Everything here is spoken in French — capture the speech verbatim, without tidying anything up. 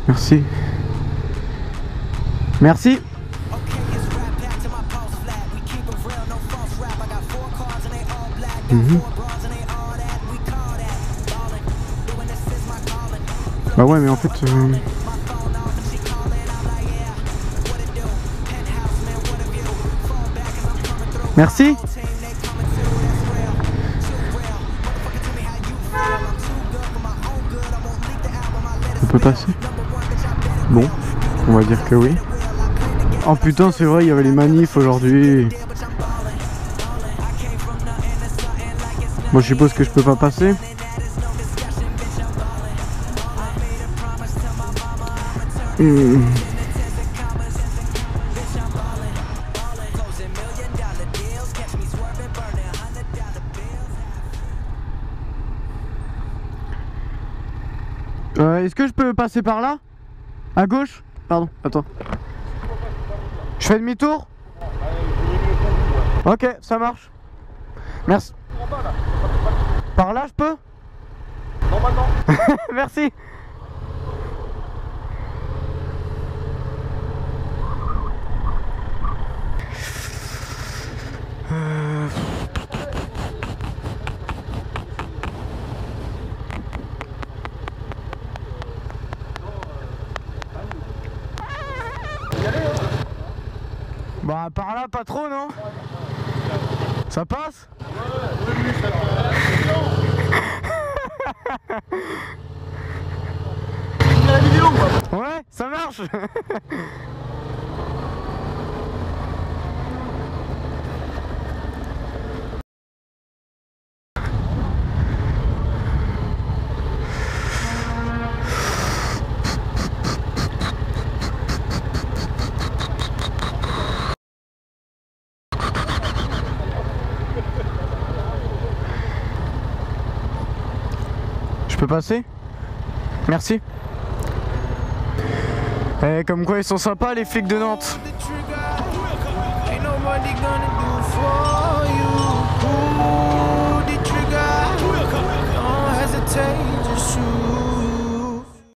Merci. Merci. Mmh. Bah ouais mais en fait euh... Merci. On peut passer? Bon, on va dire que oui. Oh putain c'est vrai, il y avait les manifs aujourd'hui. Bon je suppose que je peux pas passer. Mmh. Euh, Est-ce que je peux passer par là? À gauche? Pardon, attends. Je fais demi-tour? Ok, ça marche. Merci. Par là je peux? Normalement. Merci. Euh... Bah par là pas trop non? Ça passe? Ouais, ça marche. Je peux passer? Merci. Eh, comme quoi ils sont sympas les flics de Nantes.